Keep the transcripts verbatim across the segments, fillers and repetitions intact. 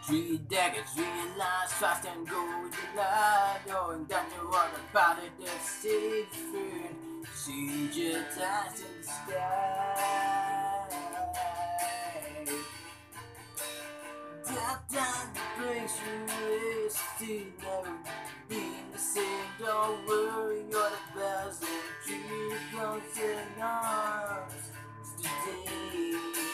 Three decades, realize fast and go with the light. Knowing that you are about it, that's different. See your eyes in the sky. That time brings you wasted, never been the same. Don't worry, you're the best. And three comes in arms today.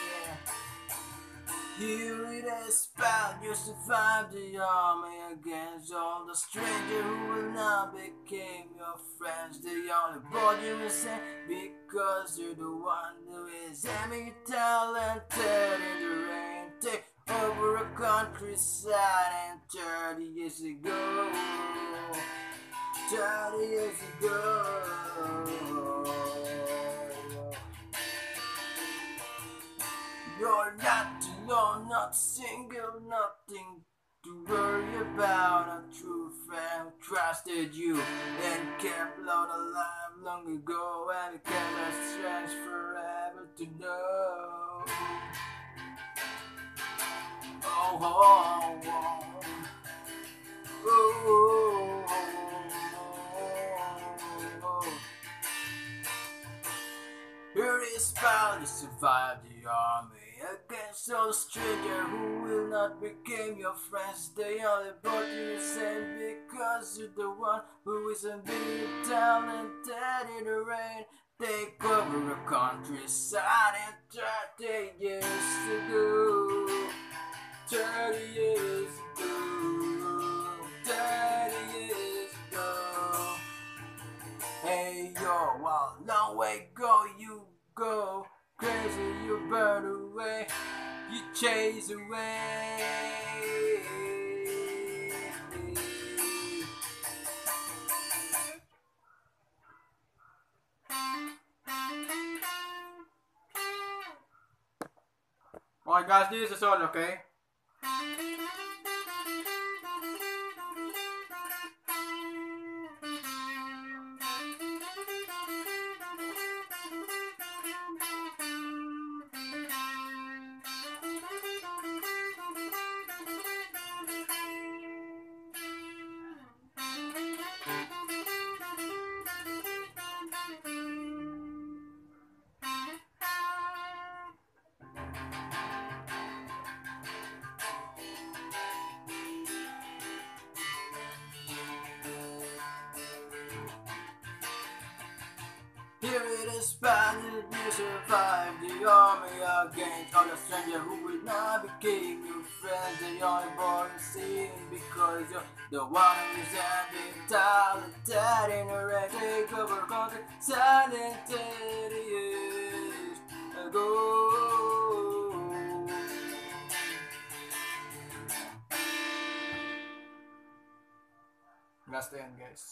Here it is found, you survived the army against all the strangers who will now become your friends. The only boy you will say because you're the one who is enemy talented in the rain. Take over a countryside and thirty years ago, thirty years ago. You're not alone, not single, nothing to worry about. A true friend who trusted you and kept Lord alive long ago, and it cannot stretch forever to know. Oh, oh, oh, oh, oh, oh, oh. Here is bound to survive the army against all the strangers who will not become your friends. They only brought you same because you're the one who isn't being talented in the rain. They cover a countryside and thirty years ago, thirty years ago, thirty years ago. Hey yo, well, long way go you go. Crazy, you burn away, you chase away. Alright guys, this is all, okay? Here it is, bandit, you survived the army against all the strangers who will not become your friends. The only boy you see because you're the one who's having talented in a red. Take over country, silent thirty years ago. That's the end, guys.